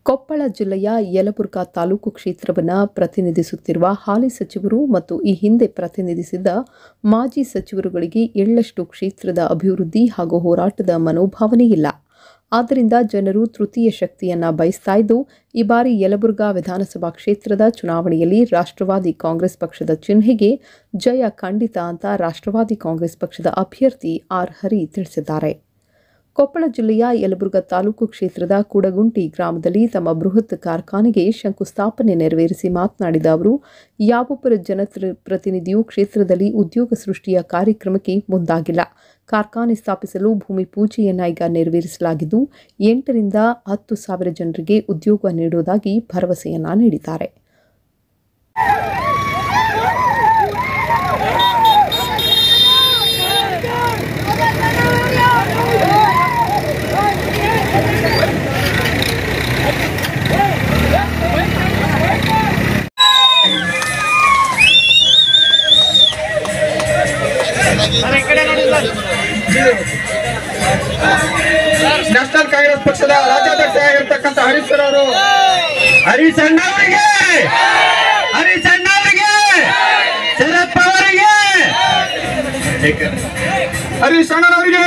ಕೊಪ್ಪಳ ಜಿಲ್ಲೆಯ ಯಲಬುರ್ಗಾ ತಾಲೂಕು ಕ್ಷೇತ್ರವನ್ನು ಪ್ರತಿನಿಧಿಸುತ್ತಿರುವ ಹಾಲಿ ಸಚಿವರು ಮತ್ತು ಈ ಹಿಂದೆ ಪ್ರತಿನಿಧಿಸಿದ ಮಾಜಿ ಸಚಿವರುಗಳಿಗೆ ಎಳ್ಳಷ್ಟು ಕ್ಷೇತ್ರದ ಅಭಿವೃದ್ಧಿ ಹಾಗೂ ಹೋರಾಟದ ಮನೋಭಾವನೆ ಇಲ್ಲ. ಆದ್ದರಿಂದ ಜನರು ತೃತೀಯ ಶಕ್ತಿಯನ್ನ ಬಯಸ್ತಾ ಇದ್ದು, ಈ ಬಾರಿ ಯಲಬುರ್ಗಾ ವಿಧಾನಸಭಾ ಕ್ಷೇತ್ರದ ಚುನಾವಣೆಯಲ್ಲಿ ರಾಷ್ಟ್ರವಾದಿ ಕಾಂಗ್ರೆಸ್ ಪಕ್ಷದ ಚಿಹ್ನೆಗೆ ಜಯ ಖಂಡಿತ ಅಂತ ರಾಷ್ಟ್ರವಾದಿ ಕಾಂಗ್ರೆಸ್ ಪಕ್ಷದ ಅಭ್ಯರ್ಥಿ ಆರ್ ಹರಿ ತಿಳಿಸಿದ್ದಾರೆ. ಕೊಪ್ಪಳ ಜಿಲ್ಲೆಯ ಯಲಬುರ್ಗಾ ತಾಲೂಕು ಕ್ಷೇತ್ರದ ಕೂಡಗುಂಟಿ ಗ್ರಾಮದಲ್ಲಿ ತಮ್ಮ ಬೃಹತ್ ಕಾರ್ಖಾನೆಗೆ ಶಂಕುಸ್ಥಾಪನೆ ನೆರವೇರಿಸಿ ಮಾತನಾಡಿದ ಅವರು, ಯಾವೊಬ್ಬರ ಜನಪ್ರತಿನಿಧಿಯೂ ಕ್ಷೇತ್ರದಲ್ಲಿ ಉದ್ಯೋಗ ಸೃಷ್ಟಿಯ ಕಾರ್ಯಕ್ರಮಕ್ಕೆ ಮುಂದಾಗಿಲ್ಲ. ಕಾರ್ಖಾನೆ ಸ್ಥಾಪಿಸಲು ಭೂಮಿ ಪೂಜೆಯನ್ನು ಈಗ ನೆರವೇರಿಸಲಾಗಿದ್ದು 8 ರಿಂದ 10 ಸಾವಿರ ಜನರಿಗೆ ಉದ್ಯೋಗ ನೀಡುವುದಾಗಿ ಭರವಸೆಯನ್ನ ನೀಡಿದ್ದಾರೆ. ನ್ಯಾಷನಲ್ ಕಾಂಗ್ರೆಸ್ ಪಕ್ಷದ ರಾಜ್ಯಾಧ್ಯಕ್ಷ ಆಗಿರ್ತಕ್ಕಂಥ ಹರೀಶ್ ಅವರು ಹರೀಶ್ ಅಣ್ಣ ಅವರಿಗೆ, ಶರದ್ ಪವಾರ್ ಅವರಿಗೆ, ಹರೀಶ್ ಅಣ್ಣನವರಿಗೆ,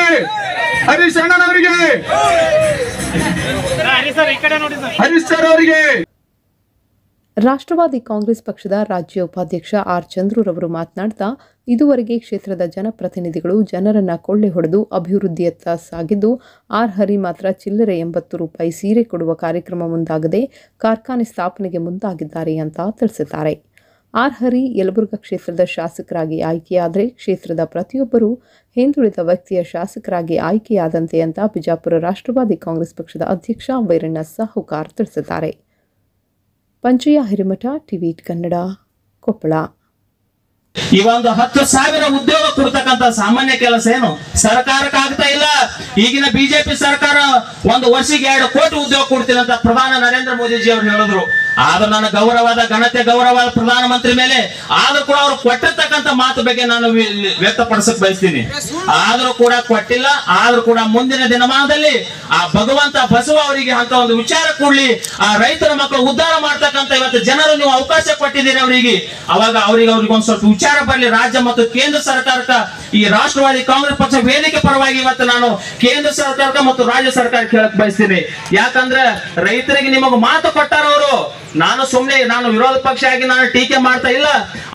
ಹರೀಶ್ ಸರ್ ಅವರಿಗೆ. ರಾಷ್ಟ್ರವಾದಿ ಕಾಂಗ್ರೆಸ್ ಪಕ್ಷದ ರಾಜ್ಯ ಉಪಾಧ್ಯಕ್ಷ ಆರ್ ಚಂದ್ರರವರು ಮಾತನಾಡ್ತಾ, ಇದುವರೆಗೆ ಕ್ಷೇತ್ರದ ಜನಪ್ರತಿನಿಧಿಗಳು ಜನರನ್ನ ಕೊಳ್ಳೆ ಹೊಡೆದು ಅಭಿವೃದ್ಧಿಯತ್ತ ಸಾಗಿದ್ದು, ಆರ್ ಹರಿ ಮಾತ್ರ ಚಿಲ್ಲರೆ 80 ರೂಪಾಯಿ ಸೀರೆ ಕೊಡುವ ಕಾರ್ಯಕ್ರಮ ಮುಂದಾಗದೆ ಕಾರ್ಖಾನೆ ಸ್ಥಾಪನೆಗೆ ಮುಂದಾಗಿದ್ದಾರೆ ಅಂತ ತಿಳಿಸಿದ್ದಾರೆ. ಆರ್ ಹರಿ ಯಲಬುರ್ಗಾ ಕ್ಷೇತ್ರದ ಶಾಸಕರಾಗಿ ಆಯ್ಕೆಯಾದರೆ ಕ್ಷೇತ್ರದ ಪ್ರತಿಯೊಬ್ಬರೂ ಹಿಂದುಳಿದ ವ್ಯಕ್ತಿಯ ಶಾಸಕರಾಗಿ ಆಯ್ಕೆಯಾದಂತೆ ಅಂತ ಬಿಜಾಪುರ ರಾಷ್ಟ್ರವಾದಿ ಕಾಂಗ್ರೆಸ್ ಪಕ್ಷದ ಅಧ್ಯಕ್ಷ ವೈರಣ್ಣ ಸಾಹುಕಾರ್ ತಿಳಿಸಿದ್ದಾರೆ. ಪಂಚಯ್ಯ ಹಿರೇಮಠ, ಟಿವಿ ಕನ್ನಡ, ಕೊಪ್ಪಳ. ಈ ಒಂದು 10,000 ಉದ್ಯೋಗ ಕೊಡ್ತಕ್ಕಂತ ಸಾಮಾನ್ಯ ಕೆಲಸ ಏನು ಸರ್ಕಾರಕ್ಕೆ ಆಗ್ತಾ ಇಲ್ಲ. ಈಗಿನ ಬಿಜೆಪಿ ಸರ್ಕಾರ ಒಂದು ವರ್ಷಕ್ಕೆ 2 ಕೋಟಿ ಉದ್ಯೋಗ ಕೊಡ್ತೀನಿ ಅಂತ ಪ್ರಧಾನ ನರೇಂದ್ರ ಮೋದಿಜಿ ಅವರು ಹೇಳಿದ್ರು. ಆದ್ರೂ ನನ್ನ ಗೌರವವಾದ ಪ್ರಧಾನಮಂತ್ರಿ ಮೇಲೆ ಆದ್ರೂ ಕೂಡ ಅವ್ರು ಕೊಟ್ಟಿರ್ತಕ್ಕಂಥ ಮಾತು ಬಗ್ಗೆ ನಾನು ವ್ಯಕ್ತಪಡಿಸಕ್ ಬಯಸ್ತೀನಿ. ಆದ್ರೂ ಕೂಡ ಕೊಟ್ಟಿಲ್ಲ. ಆದ್ರೂ ಕೂಡ ಮುಂದಿನ ದಿನಮಾನದಲ್ಲಿ ಆ ಭಗವಂತ ಬಸವ ಅವರಿಗೆ ಅಂತ ಒಂದು ವಿಚಾರ ಕೊಡ್ಲಿ. ಆ ರೈತರ ಮಕ್ಕಳು ಉದ್ಧಾರ ಮಾಡ್ತಕ್ಕಂಥ ಇವತ್ತು ಜನರು ನೀವು ಅವಕಾಶ ಕೊಟ್ಟಿದ್ದೀರಿ ಅವರಿಗೆ, ಅವಾಗ ಅವ್ರಿಗೆ ಒಂದ್ ಸ್ವಲ್ಪ ವಿಚಾರ ಬರಲಿ. ರಾಜ್ಯ ಮತ್ತು ಕೇಂದ್ರ ಸರ್ಕಾರಕ್ಕೆ ಈ ರಾಷ್ಟ್ರವಾದಿ ಕಾಂಗ್ರೆಸ್ ಪಕ್ಷ ವೇದಿಕೆ ಪರವಾಗಿ ಇವತ್ತು ನಾನು ಕೇಂದ್ರ ಸರ್ಕಾರಕ್ಕೆ ಮತ್ತು ರಾಜ್ಯ ಸರ್ಕಾರ ಕೇಳಕ್ ಬಯಸ್ತೀನಿ. ಯಾಕಂದ್ರೆ ರೈತರಿಗೆ ನಿಮಗ ಮಾತು ಕೊಟ್ಟಾರ ಅವರು. ನಾನು ವಿರೋಧ ಪಕ್ಷ ಆಗಿ ನಾನು ಟೀಕೆ ಮಾಡ್ತಾ ಇಲ್ಲ.